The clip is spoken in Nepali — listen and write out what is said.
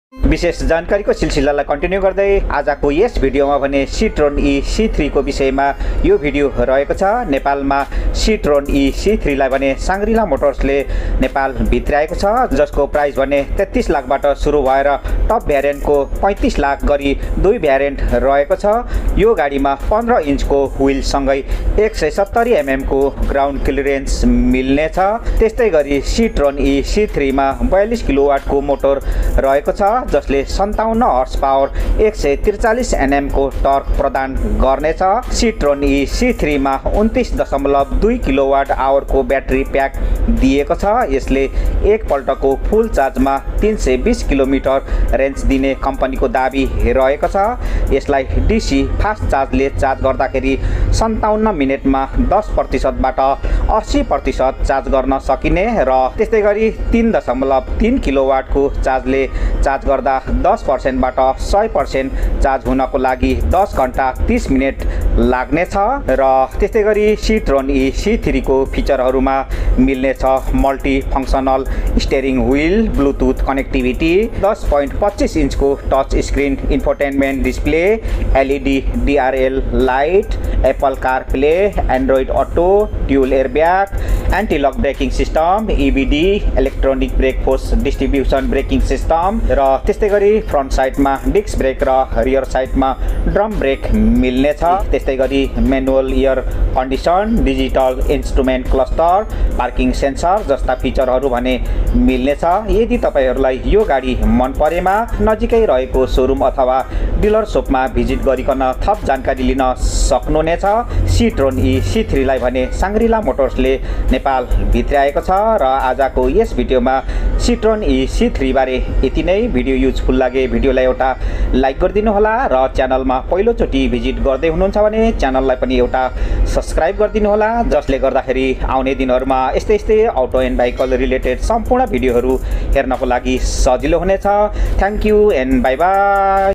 विशेष जानकारीको सिलसिलालाई कन्टिन्यू गर्दै आजको यस भिडियोमा भने Citroen Ec3 को विषयमा यो भिडियो रहेको छ। नेपालमा Citroen Ec3 लाई भने साङ्ग्रिला मोटर्सले नेपाल भित्राएको छ, जसको प्राइस भने 33 लाखबाट सुरु भएर टप भ्यारिएन्टको 35 लाख गरी दुई भ्यारिएन्ट रहेको छ। यो गाडीमा 15 इन्चको व्हील सँगै 170 mm को ग्राउन्ड क्लियरेन्स मिल्ने छ। त्यस्तै गरी Citroen Ec3 मा 42 किलोवाटको मोटर रहेको छ, जसले 57 हर्स पावर 143 Nm को टर्क प्रदान गर्नेछ। Citroen Ec3 मा 29.2 किलोवाट आवर को ब्याट्री प्याक दिएको छ। यसले एक पल्टको फुल चार्जमा 320 किलोमिटर रेन्ज दिने कम्पनीको दाबी रहेको छ। यसलाई डीसी फास्ट चार्जले चार्ज गर्दाखेरि 57 मिनेटमा 10% बाट 80% चार्ज गर्न सकिने र त्यस्तै गरी 3.3 किलोवाटको चार्जले चार्ज गर्दा 10% बाट 100% चार्ज हुनको लागि 10 घण्टा 30 मिनेट लाग्नेछ। र त्यस्तै गरी Citroen Ec3 को फिचरहरुमा मिल्ने छ multi functional steering wheel, bluetooth connectivity, 10.25 इन्चको touch screen infotainment display, LED DRL light, Apple CarPlay, Android Auto, dual airbag, anti lock braking system, EBD electronic brake force distribution braking system र त्यस्तै गरी फ्रन्ट साइडमा डिस्क ब्रेक र रियर साइडमा ड्रम ब्रेक मिल्ने छ। त्यस्तै गरी manual air condition, digital instrument cluster, parking sensor जस्ता फिचरहरू भने मिल्ने छ। यदि तपाईहरुलाई यो गाडी मन परेमा नजिकै रहेको शोरूम अथवा डिलर शपमा भिजिट गरिकन थप जानकारी लिन सक्नुहुनेछ। Citroen Ec3 लाई भने साङ्ग्रिला मोटर्सले नेपाल भित्राएको छ। र आजको यस भिडियोमा Citroen Ec3 बारे यति नै। भिडियो युजफुल लागे भिडियोलाई एउटा लाइक गरिदिनु होला र च्यानलमा पहिलोचोटि भिजिट गर्दै हुनुहुन्छ भने च्यानललाई पनि एउटा सब्स्क्राइब गरिदिनु होला, जसले गर्दाखेरि आउने दिनहरुमा यस्तै अटो एन्ड भेहिकल रिलेटेड सम्पूर्ण भिडियोहरू हेर्नको लागि सजिलो हुनेछ। Thank you and bye by.